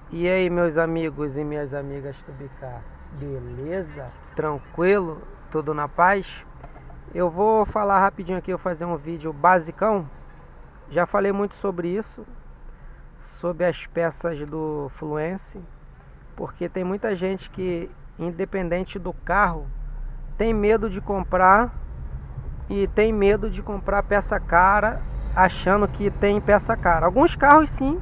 E aí, meus amigos e minhas amigas Tubicar, beleza? Tranquilo? Tudo na paz? Eu vou falar rapidinho aqui, eu vou fazer um vídeo basicão. Já falei muito sobre isso, sobre as peças do Fluence, porque tem muita gente que, independente do carro, tem medo de comprar e tem medo de comprar peça cara, achando que tem peça cara. Alguns carros sim.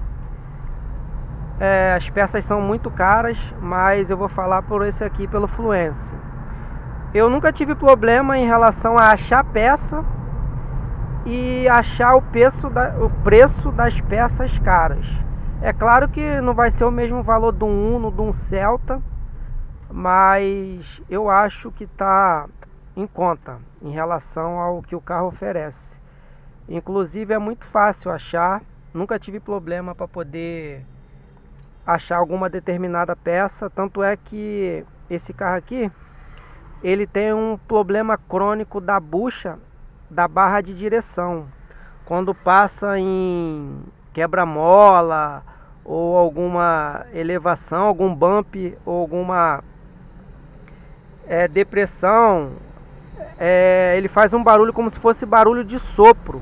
As peças são muito caras, mas eu vou falar por esse aqui, pelo Fluence. Eu nunca tive problema em relação a achar peça e achar o preço das peças caras. É claro que não vai ser o mesmo valor de um Uno, de um Celta, mas eu acho que está em conta em relação ao que o carro oferece. Inclusive é muito fácil achar, nunca tive problema para poder achar alguma determinada peça, tanto é que esse carro aqui, ele tem um problema crônico da bucha da barra de direção. Quando passa em quebra-mola ou alguma elevação, algum bump ou alguma depressão, ele faz um barulho como se fosse barulho de sopro.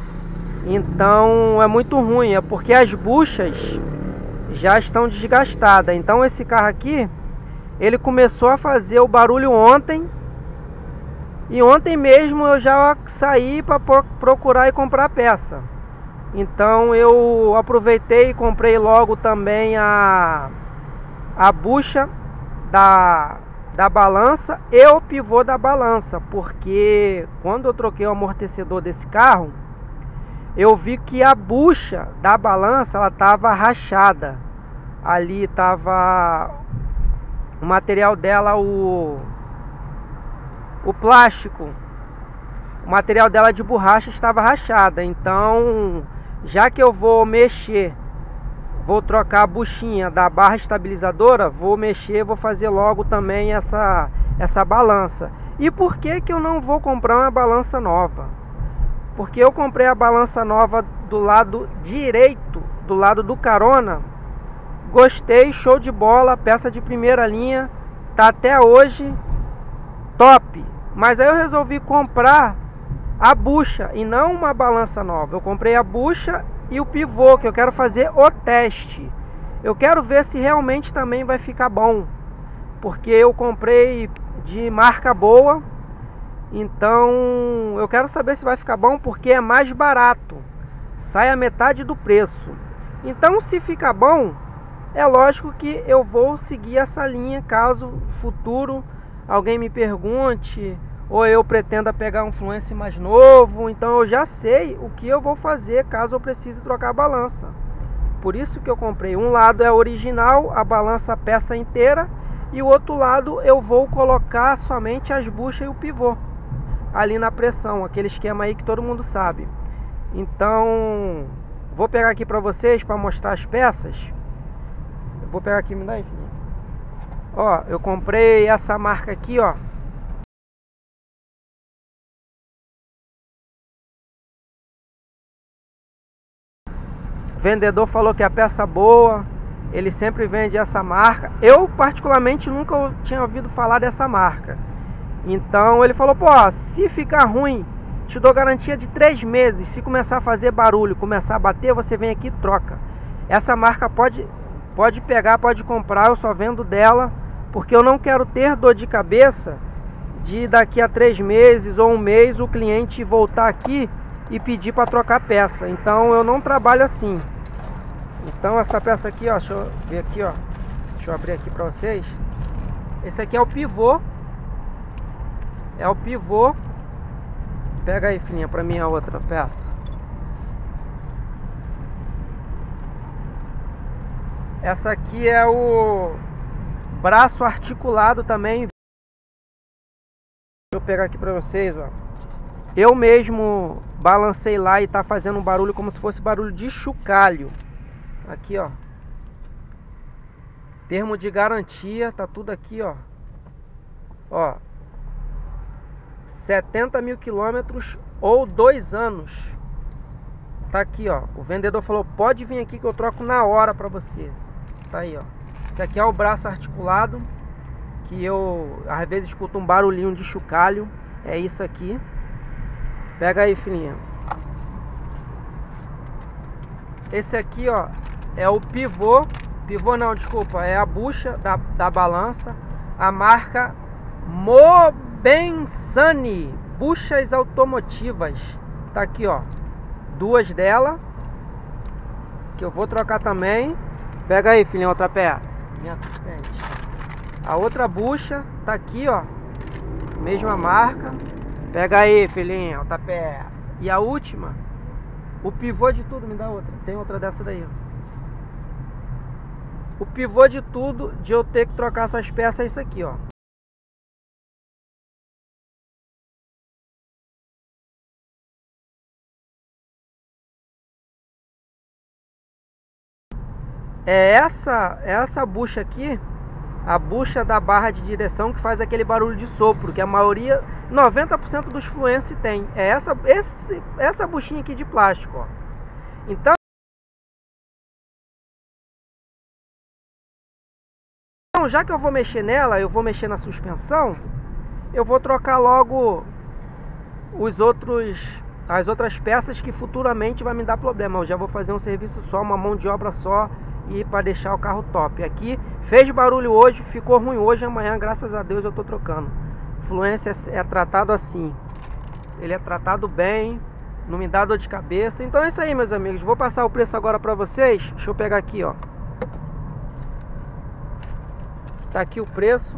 Então é muito ruim, é porque as buchas já estão desgastadas. Então esse carro aqui, ele começou a fazer o barulho ontem. E ontem mesmo eu já saí para procurar e comprar peça. Então eu aproveitei e comprei logo também a bucha da balança e o pivô da balança. Porque quando eu troquei o amortecedor desse carro, eu vi que a bucha da balança ela estava rachada. Ali estava o material dela, o plástico, o material dela de borracha estava rachada. Então, já que eu vou mexer, vou trocar a buchinha da barra estabilizadora, vou mexer, vou fazer logo também essa balança. E por que que eu não vou comprar uma balança nova? Porque eu comprei a balança nova do lado direito, do lado do carona. Gostei, show de bola, peça de primeira linha, tá até hoje top. Mas aí eu resolvi comprar a bucha e não uma balança nova. Eu comprei a bucha e o pivô, que eu quero fazer o teste. Eu quero ver se realmente também vai ficar bom, porque eu comprei de marca boa. Então eu quero saber se vai ficar bom, porque é mais barato, sai a metade do preço. Então se ficar bom, é lógico que eu vou seguir essa linha caso futuro alguém me pergunte, ou eu pretenda pegar um Fluence mais novo. Então eu já sei o que eu vou fazer caso eu precise trocar a balança. Por isso que eu comprei. Um lado é original, a balança, a peça inteira, e o outro lado eu vou colocar somente as buchas e o pivô ali na pressão, aquele esquema aí que todo mundo sabe. Então vou pegar aqui para vocês para mostrar as peças. Vou pegar aqui, me dá aí, filho. Ó, eu comprei essa marca aqui, ó. O vendedor falou que é a peça boa, ele sempre vende essa marca. Eu particularmente nunca tinha ouvido falar dessa marca. Então ele falou, pô, se ficar ruim, te dou garantia de 3 meses. Se começar a fazer barulho, começar a bater, você vem aqui e troca. Essa marca pode pegar, pode comprar, eu só vendo dela, porque eu não quero ter dor de cabeça de daqui a 3 meses ou um mês o cliente voltar aqui e pedir para trocar peça. Então eu não trabalho assim. Então essa peça aqui, ó, deixa eu ver aqui, ó. Deixa eu abrir aqui para vocês. Esse aqui é o pivô. É o pivô. Pega aí, filhinha, para mim a outra peça. Essa aqui é o braço articulado também. Deixa eu pegar aqui pra vocês, ó. Eu mesmo balancei lá e tá fazendo um barulho como se fosse barulho de chocalho. Aqui, ó. Termo de garantia, tá tudo aqui, ó. Ó. 70 mil quilômetros ou 2 anos. Tá aqui, ó. O vendedor falou, pode vir aqui que eu troco na hora pra você. Tá aí, ó. Esse aqui é o braço articulado, que eu às vezes escuto um barulhinho de chocalho. É isso aqui. Pega aí, filhinha. Esse aqui, ó, é o pivô. Pivô não, desculpa. É a bucha da balança. A marca Mobensani. Buchas automotivas. Tá aqui, ó. Duas dela, que eu vou trocar também. Pega aí, filhinha, outra peça. Minha assistente. A outra bucha tá aqui, ó. Mesma marca. Pega aí, filhinha, outra peça. E a última, o pivô de tudo, me dá outra. Tem outra dessa daí, ó. O pivô de tudo, de eu ter que trocar essas peças, é isso aqui, ó. É essa bucha aqui, a bucha da barra de direção, que faz aquele barulho de sopro, que a maioria, 90% dos Fluence tem. É essa buchinha aqui de plástico, ó. Então, já que eu vou mexer nela, eu vou mexer na suspensão, eu vou trocar logo as outras peças que futuramente vai me dar problema. Eu já vou fazer um serviço só, uma mão de obra só, e para deixar o carro top. Aqui fez barulho hoje, ficou ruim hoje, amanhã graças a Deus eu tô trocando. Fluence é tratado assim, ele é tratado bem, não me dá dor de cabeça. Então é isso aí, meus amigos, vou passar o preço agora para vocês. Deixa eu pegar aqui, ó. Tá aqui o preço.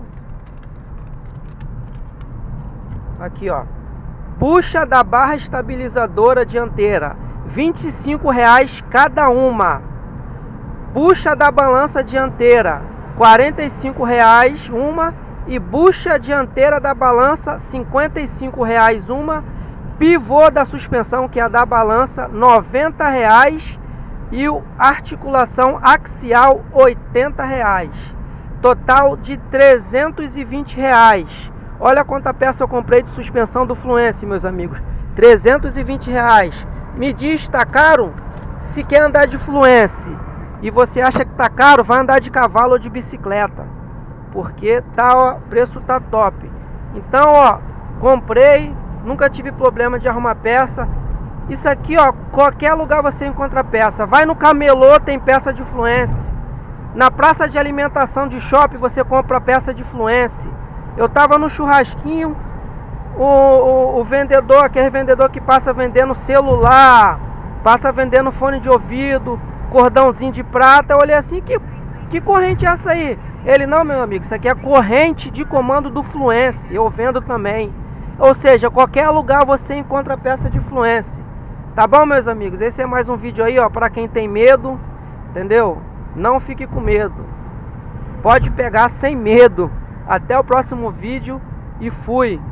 Aqui, ó. Bucha da barra estabilizadora dianteira, R$25 cada uma. Bucha da balança dianteira, R$45 uma. E bucha dianteira da balança, R$55 uma. Pivô da suspensão, que é a da balança, R$90. E articulação axial, R$80. Total de R$320. Olha quanta peça eu comprei de suspensão do Fluence, meus amigos. R$320. Me diz, tá caro? Se quer andar de Fluence e você acha que tá caro, vai andar de cavalo ou de bicicleta, porque o preço tá top. Então, ó, comprei, nunca tive problema de arrumar peça. Isso aqui, ó, qualquer lugar você encontra peça. Vai no camelô, tem peça de Fluence. Na praça de alimentação de shopping você compra peça de Fluence. Eu tava no churrasquinho, o vendedor, aquele vendedor que passa vendendo celular, passa vendendo fone de ouvido, cordãozinho de prata. Eu olhei assim, que corrente é essa aí? Ele, não, meu amigo, isso aqui é corrente de comando do Fluence, eu vendo também. Ou seja, qualquer lugar você encontra peça de Fluence. Tá bom, meus amigos? Esse é mais um vídeo aí, ó, pra quem tem medo, entendeu? Não fique com medo, pode pegar sem medo. Até o próximo vídeo e fui!